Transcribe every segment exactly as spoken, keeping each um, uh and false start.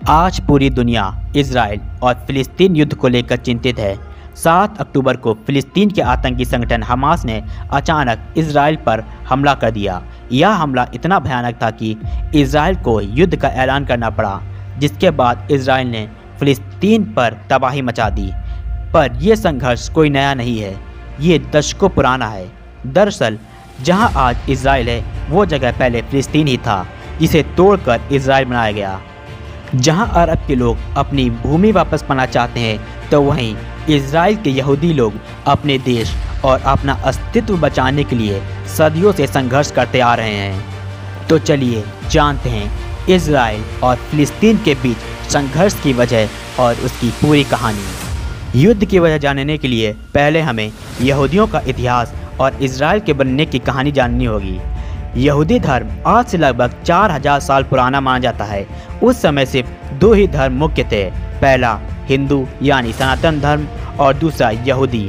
आज पूरी दुनिया इजराइल और फिलिस्तीन युद्ध को लेकर चिंतित है। सात अक्टूबर को फिलिस्तीन के आतंकी संगठन हमास ने अचानक इजराइल पर हमला कर दिया। यह हमला इतना भयानक था कि इजराइल को युद्ध का ऐलान करना पड़ा, जिसके बाद इजराइल ने फिलिस्तीन पर तबाही मचा दी। पर यह संघर्ष कोई नया नहीं है, ये दशकों पुराना है। दरअसल जहां आज इजराइल है वो जगह पहले फिलिस्तीन ही था, जिसे तोड़कर इजराइल बनाया गया। जहां अरब के लोग अपनी भूमि वापस पाना चाहते हैं, तो वहीं इजराइल के यहूदी लोग अपने देश और अपना अस्तित्व बचाने के लिए सदियों से संघर्ष करते आ रहे हैं। तो चलिए जानते हैं इजराइल और फिलिस्तीन के बीच संघर्ष की वजह और उसकी पूरी कहानी। युद्ध की वजह जानने के लिए पहले हमें यहूदियों का इतिहास और इजराइल के बनने की कहानी जाननी होगी। यहूदी धर्म आज से लगभग चार हजार साल पुराना माना जाता है। उस समय सिर्फ दो ही धर्म मुख्य थे, पहला हिंदू यानी सनातन धर्म और दूसरा यहूदी।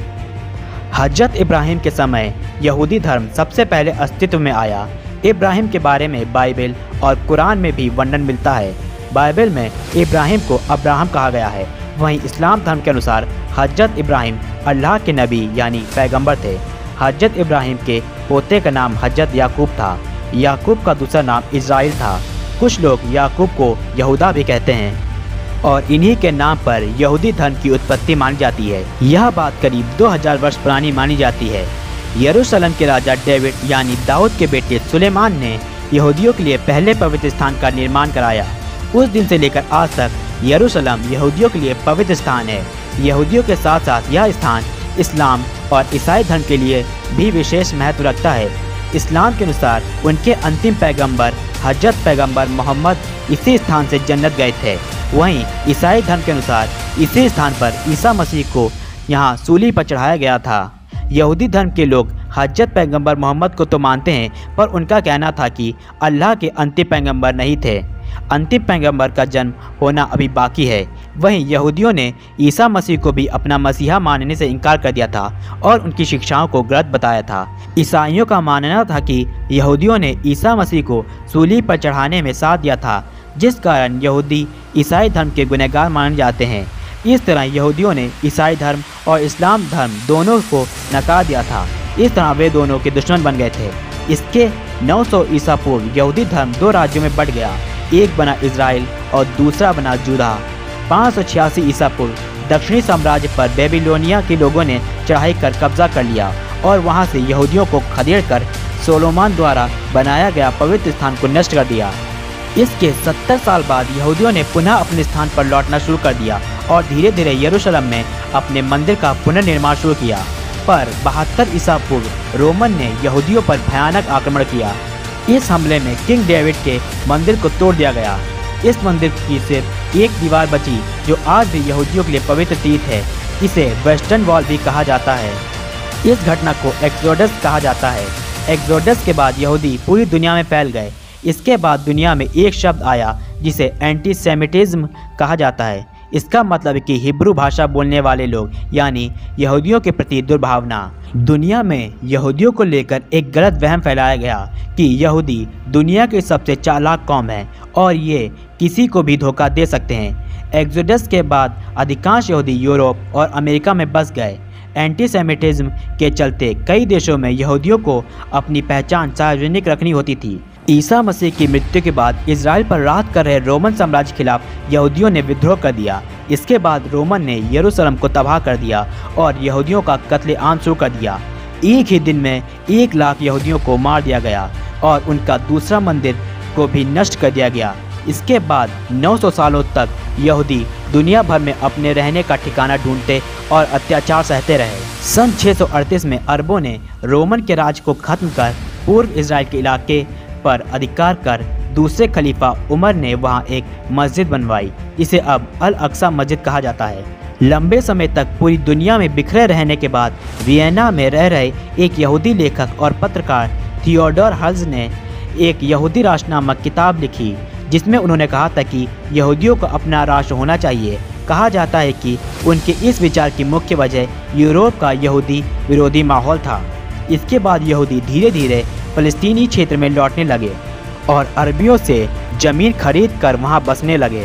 हजरत इब्राहिम के समय यहूदी धर्म सबसे पहले अस्तित्व में आया। इब्राहिम के बारे में बाइबल और कुरान में भी वर्णन मिलता है। बाइबल में इब्राहिम को अब्राहम कहा गया है। वहीं इस्लाम धर्म के अनुसार हजरत इब्राहिम अल्लाह के नबी यानी पैगंबर थे। हजरत इब्राहिम के पोते का नाम हजरत याकूब था। याकूब का दूसरा नाम इजराइल था। कुछ लोग याकूब को यहूदा भी कहते हैं और इन्हीं के नाम पर यहूदी धर्म की उत्पत्ति मानी जाती है। यह बात करीब दो हज़ार वर्ष पुरानी मानी जाती है। यरूशलेम के राजा डेविड यानी दाऊद के बेटे सुलेमान ने यहूदियों के लिए पहले पवित्र स्थान का निर्माण कराया। उस दिन से लेकर आज तक यरूशलेम यहूदियों के लिए पवित्र स्थान है। यहूदियों के साथ साथ यह स्थान इस्लाम और ईसाई धर्म के लिए भी विशेष महत्व रखता है। इस्लाम के अनुसार उनके अंतिम पैगंबर हजरत पैगंबर मोहम्मद इसी स्थान से जन्नत गए थे। वहीं ईसाई धर्म के अनुसार इसी स्थान पर ईसा मसीह को यहाँ सूली पर चढ़ाया गया था। यहूदी धर्म के लोग हजरत पैगंबर मोहम्मद को तो मानते हैं, पर उनका कहना था कि अल्लाह के अंतिम पैगंबर नहीं थे। अंतिम पैगंबर का जन्म होना अभी बाकी है। वहीं यहूदियों ने ईसा मसीह को भी अपना मसीहा मानने से इनकार कर दिया था और उनकी शिक्षाओं को गलत बताया था। ईसाइयों का मानना था कि यहूदियों ने ईसा मसीह को सूली पर चढ़ाने में साथ दिया था, जिस कारण यहूदी ईसाई धर्म के गुनहगार माने जाते हैं। इस तरह यहूदियों ने ईसाई धर्म और इस्लाम धर्म दोनों को नकार दिया था। इस तरह वे दोनों के दुश्मन बन गए थे। इसके नौ सौ ईसा पूर्व यहूदी धर्म दो राज्यों में बढ़ गया, एक बना इजराइल और दूसरा बना जूदा। पाँच सौ छियासी ईसा पूर्व दक्षिणी साम्राज्य पर बेबीलोनिया के लोगों ने चढ़ाई कर कब्जा कर लिया और वहां से यहूदियों को खदेड़ कर सोलोमान द्वारा बनाया गया पवित्र स्थान को नष्ट कर दिया। इसके सत्तर साल बाद यहूदियों ने पुनः अपने स्थान पर लौटना शुरू कर दिया और धीरे धीरे यरूशलेम में अपने मंदिर का पुनर्निर्माण शुरू किया। पर बहत्तर ईसा पूर्व रोमन ने यहूदियों पर भयानक आक्रमण किया। इस हमले में किंग डेविड के मंदिर को तोड़ दिया गया। इस मंदिर की सिर्फ एक दीवार बची, जो आज भी यहूदियों के लिए पवित्र तीर्थ है। इसे वेस्टर्न वॉल भी कहा जाता है। इस घटना को एक्सोडस कहा जाता है। एक्सोडस के बाद यहूदी पूरी दुनिया में फैल गए। इसके बाद दुनिया में एक शब्द आया जिसे एंटीसेमिटिज्म कहा जाता है। इसका मतलब है कि हिब्रू भाषा बोलने वाले लोग यानी यहूदियों के प्रति दुर्भावना। दुनिया में यहूदियों को लेकर एक गलत वहम फैलाया गया कि यहूदी दुनिया की सबसे चालाक कौम है और ये किसी को भी धोखा दे सकते हैं। एक्सोडस के बाद अधिकांश यहूदी यूरोप और अमेरिका में बस गए। एंटीसेमिटिज्म के चलते कई देशों में यहूदियों को अपनी पहचान सार्वजनिक रखनी होती थी। ईसा मसीह की मृत्यु के बाद इजराइल पर राज कर रहे रोमन साम्राज्य के खिलाफ यहूदियों ने विद्रोह कर दिया। इसके बाद रोमन ने यरूशलेम को तबाह कर दिया और यहूदियों का कत्लेआम शुरू कर दिया। एक ही दिन में एक लाख यहूदियों को मार दिया गया और उनका दूसरा मंदिर को भी नष्ट कर दिया गया। इसके बाद नौ सौ सालों तक यहूदी दुनिया भर में अपने रहने का ठिकाना ढूंढते और अत्याचार सहते रहे। सन छः सौ अड़तीस में अरबों ने रोमन के राज को खत्म कर पूर्व इजराइल के इलाके पर अधिकार कर दूसरे खलीफा उमर ने वहां एक मस्जिद बनवाई। इसे अब अल अक्सा मस्जिद कहा जाता है। लंबे समय तक पूरी दुनिया में बिखरे रहने के बाद वियना में रह रहे एक यहूदी लेखक और पत्रकार थियोडोर हर्त्ज़ ने एक यहूदी राष्ट्र नामक किताब लिखी, जिसमें उन्होंने कहा था कि यहूदियों को अपना राष्ट्र होना चाहिए। कहा जाता है कि उनके इस विचार की मुख्य वजह यूरोप का यहूदी विरोधी माहौल था। इसके बाद यहूदी धीरे धीरे फ़लस्तीनी क्षेत्र में लौटने लगे और अरबियों से ज़मीन खरीद कर वहां बसने लगे।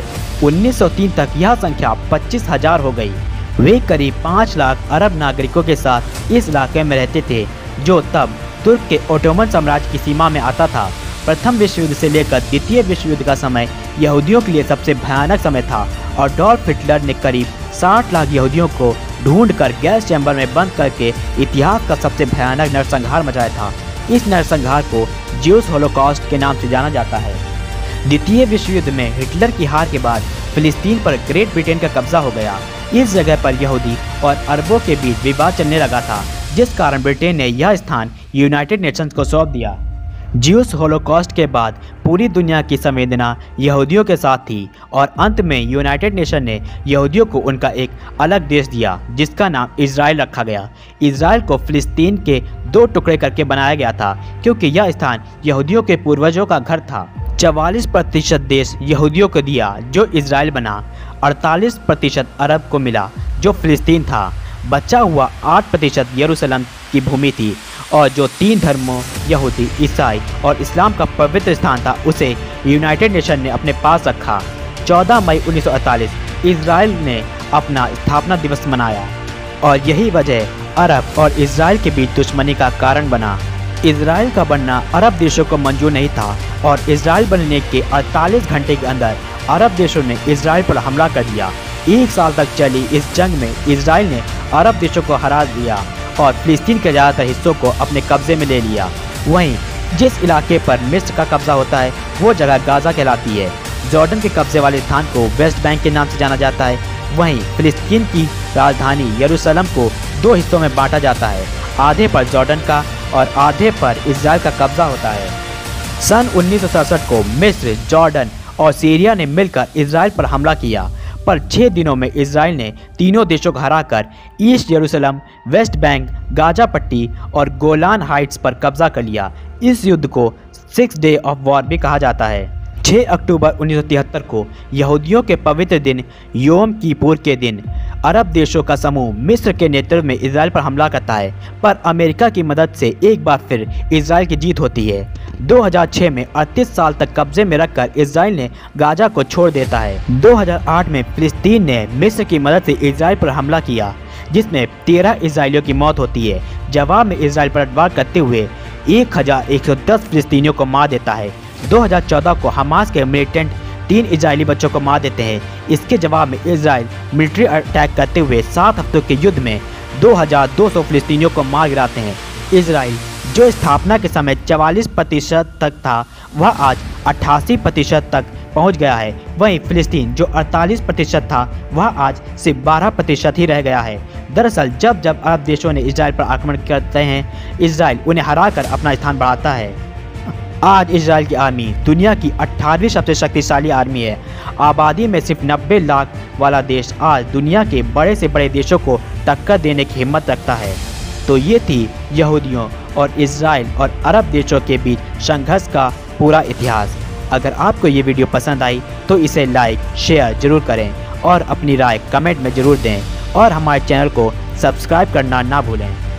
उन्नीस सौ तीन तक यह संख्या पच्चीस हजार हो गई। वे करीब पाँच लाख अरब नागरिकों के साथ इस इलाके में रहते थे, जो तब तुर्क के ओटोमन साम्राज्य की सीमा में आता था। प्रथम विश्व युद्ध से लेकर द्वितीय विश्व युद्ध का समय यहूदियों के लिए सबसे भयानक समय था और अडोल्फ हिटलर ने करीब साठ लाख यहूदियों को ढूंढकर गैस चैम्बर में बंद करके इतिहास का सबसे भयानक नरसंहार मचाया था। इस नरसंहार को ज्यूस होलोकॉस्ट के नाम से जाना जाता है। द्वितीय विश्व युद्ध में हिटलर की हार के बाद फिलिस्तीन पर ग्रेट ब्रिटेन का कब्जा हो गया। इस जगह पर यहूदी और अरबों के बीच विवाद चलने लगा था, जिस कारण ब्रिटेन ने यह स्थान यूनाइटेड नेशंस को सौंप दिया। ज्यूस होलोकॉस्ट के बाद पूरी दुनिया की संवेदना यहूदियों के साथ थी और अंत में यूनाइटेड नेशन ने यहूदियों को उनका एक अलग देश दिया, जिसका नाम इजराइल रखा गया। इजराइल को फिलिस्तीन के दो टुकड़े करके बनाया गया था, क्योंकि यह स्थान यहूदियों के पूर्वजों का घर था। चवालीस प्रतिशत देश यहूदियों को दिया, जो इजराइल बना। अड़तालीस प्रतिशत अरब को मिला, जो फिलिस्तीन था। बचा हुआ आठ प्रतिशत यरूशलेम की भूमि थी और जो तीन धर्मों यहूदी, ईसाई और इस्लाम का पवित्र स्थान था, उसे यूनाइटेड नेशन ने अपने पास रखा। चौदह मई उन्नीस सौ अड़तालीस इजराइल ने अपना स्थापना दिवस मनाया और यही वजह अरब और इजराइल के बीच दुश्मनी का कारण बना। इजराइल का बनना अरब देशों को मंजूर नहीं था और इजराइल बनने के अड़तालीस घंटे के अंदर अरब देशों ने इजराइल पर हमला कर दिया। एक साल तक चली इस जंग में इजराइल ने अरब देशों को हरा दिया और फिलिस्तीन के ज़्यादातर हिस्सों को अपने कब्जे में ले लिया। वहीं जिस इलाके पर मिस्र का कब्जा होता है वो जगह गाज़ा कहलाती है। जॉर्डन के कब्जे वाले स्थान को वेस्ट बैंक के नाम से जाना जाता है। वहीं फिलिस्तीन की राजधानी यरूशलेम को दो हिस्सों में बांटा जाता है, आधे पर जॉर्डन का और आधे पर इजराइल का कब्जा होता है। सन उन्नीस सौ सड़सठ को मिस्र, जॉर्डन और सीरिया ने मिलकर इजराइल पर हमला किया, पर छः दिनों में इजराइल ने तीनों देशों को हराकर ईस्ट यरूशलेम, वेस्ट बैंक, गाजा पट्टी और गोलान हाइट्स पर कब्जा कर लिया। इस युद्ध को सिक्स डे ऑफ वॉर भी कहा जाता है। छः अक्टूबर उन्नीस सौ तिहत्तर को यहूदियों के पवित्र दिन योम किपुर के दिन अरब देशों का समूह मिस्र के नेतृत्व में इजराइल पर हमला करता है, पर अमेरिका की मदद से एक बार फिर इजराइल की जीत होती है। दो हज़ार छह में अड़तीस साल तक कब्जे में रखकर इजराइल ने गाजा को छोड़ देता है। दो हज़ार आठ में फिलिस्तीन ने मिस्र की मदद से इजराइल पर हमला किया, जिसमें तेरह इजरायलियों की मौत होती है। जवाब में इजराइल पलटवार करते हुए एक हज़ार एक सौ दस फिलिस्तीनियों को मार देता है। दो हज़ार चौदह को हमास के मिलिटेंट तीन इजरायली बच्चों को मार देते हैं। इसके जवाब में इजराइल मिलिट्री अटैक करते हुए सात हफ्तों के युद्ध में दो हज़ार दो सौ फिलिस्तीनियों को मार गिराते हैं। इजराइल जो स्थापना के समय चवालीस प्रतिशत तक था, वह आज अट्ठासी प्रतिशत तक पहुंच गया है। वहीं फिलिस्तीन जो अड़तालीस प्रतिशत था, वह आज सिर्फ बारह प्रतिशत ही रह गया है। दरअसल जब जब अरब देशों ने इजराइल पर आक्रमण करते हैं, इजराइल उन्हें हराकर अपना स्थान बढ़ाता है। आज इजराइल की आर्मी दुनिया की अठारहवीं सबसे शक्तिशाली आर्मी है। आबादी में सिर्फ नब्बे लाख वाला देश आज दुनिया के बड़े से बड़े देशों को टक्कर देने की हिम्मत रखता है। तो ये थी यहूदियों और इजराइल और अरब देशों के बीच संघर्ष का पूरा इतिहास। अगर आपको ये वीडियो पसंद आई तो इसे लाइक शेयर ज़रूर करें और अपनी राय कमेंट में ज़रूर दें और हमारे चैनल को सब्सक्राइब करना ना भूलें।